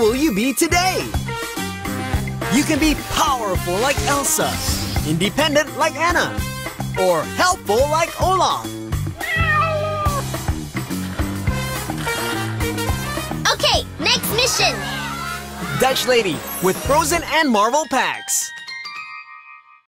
will you be today? You can be powerful like Elsa, independent like Anna, or helpful like Olaf. Okay, next mission. Dutch Lady with Frozen and Marvel packs.